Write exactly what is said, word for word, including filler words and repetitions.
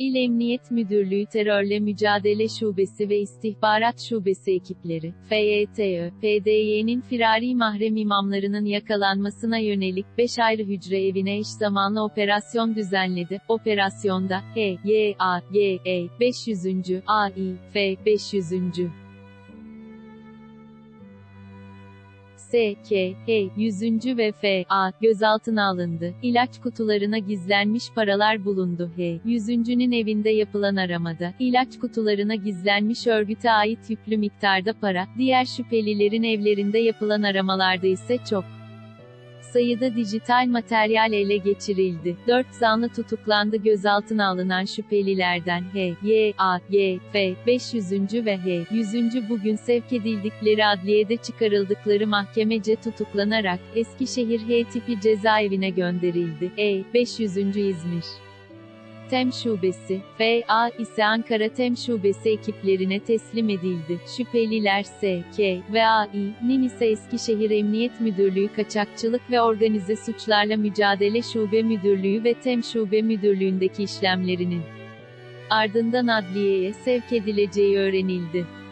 İl Emniyet Müdürlüğü Terörle Mücadele Şubesi ve İstihbarat Şubesi ekipleri, FETÖ, P D Y'nin firari mahrem imamlarının yakalanmasına yönelik beş ayrı hücre evine eş zamanlı operasyon düzenledi. Operasyonda, H Y A G E beş yüzüncü. A İ F beş yüzüncü. S K H yüzüncü. ve F A gözaltına alındı. İlaç kutularına gizlenmiş paralar bulundu. H yüzüncünün evinde yapılan aramada, ilaç kutularına gizlenmiş örgüte ait yüklü miktarda para, diğer şüphelilerin evlerinde yapılan aramalarda ise çok sayıda dijital materyal ele geçirildi. dört zanlı tutuklandı. Gözaltına alınan şüphelilerden H Y A G F beş yüzüncü. ve H yüzüncü bugün sevk edildikleri adliyede çıkarıldıkları mahkemece tutuklanarak Eskişehir H tipi cezaevine gönderildi. E beş yüzüncü. İzmir Tem Şubesi, F A ise Ankara Tem Şubesi ekiplerine teslim edildi. Şüpheliler S K ve A İ'nin ise Eskişehir Emniyet Müdürlüğü Kaçakçılık ve Organize Suçlarla Mücadele Şube Müdürlüğü ve Tem Şube Müdürlüğü'ndeki işlemlerinin ardından adliyeye sevk edileceği öğrenildi.